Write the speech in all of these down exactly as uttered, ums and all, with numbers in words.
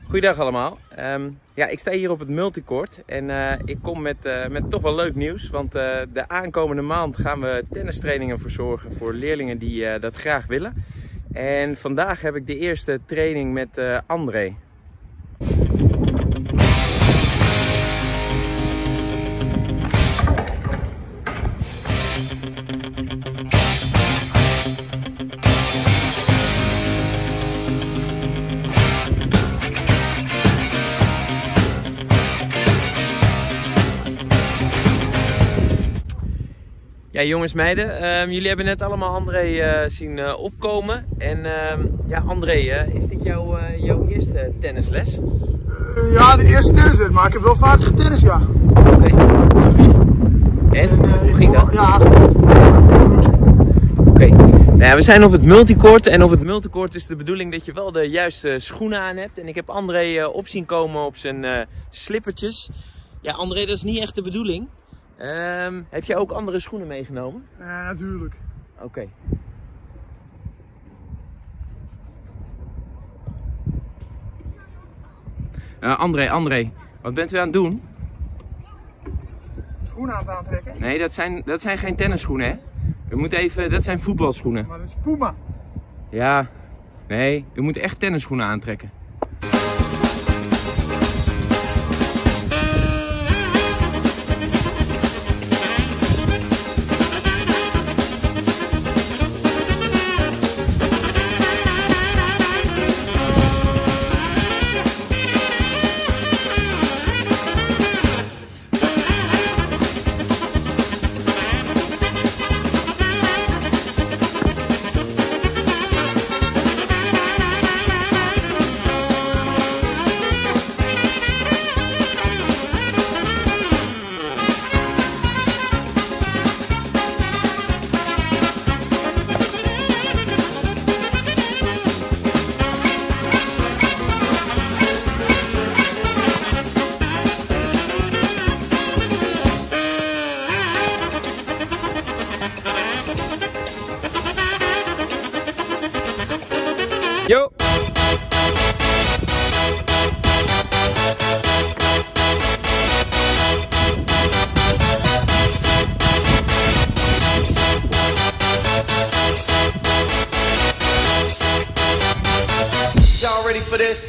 Goeiedag allemaal. Um, ja, ik sta hier op het multicourt en uh, ik kom met, uh, met toch wel leuk nieuws. Want uh, de aankomende maand gaan we tennistrainingen verzorgen voor leerlingen die uh, dat graag willen. En vandaag heb ik de eerste training met uh, André. Ja, jongens, meiden, uh, jullie hebben net allemaal André uh, zien uh, opkomen. En uh, ja, André, uh, is dit jouw, uh, jouw eerste tennisles? Uh, ja, de eerste tennisles, maar ik heb wel vaker getennis, ja. Oké. Okay. En, en uh, hoe ging dat? Ja, goed. Oké. Okay. Nou ja, we zijn op het multicourt en op het multicourt is de bedoeling dat je wel de juiste schoenen aan hebt. En ik heb André uh, op zien komen op zijn uh, slippertjes. Ja, André, dat is niet echt de bedoeling. Um, heb je ook andere schoenen meegenomen? Ja, natuurlijk. Oké. Okay. Uh, André, André, wat bent u aan het doen? Schoenen aan het aantrekken? Nee, dat zijn, dat zijn geen tennisschoenen, hè? U moet even, dat zijn voetbalschoenen. Maar dat is Puma. Ja, nee, u moet echt tennisschoenen aantrekken. Yo! Y'all ready for this?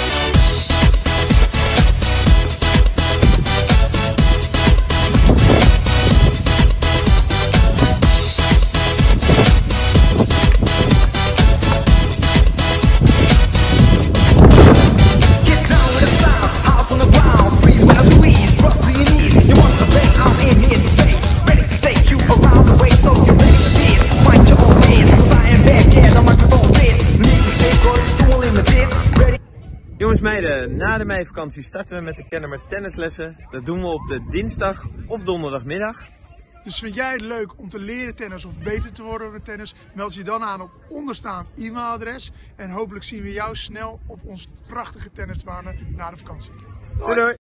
Jongens, meiden, na de meivakantie starten we met de Kennemer tennislessen. Dat doen we op de dinsdag of donderdagmiddag. Dus vind jij het leuk om te leren tennis of beter te worden met tennis? Meld je dan aan op onderstaand e-mailadres. En hopelijk zien we jou snel op onze prachtige tennisbanen na de vakantie. Doei doei!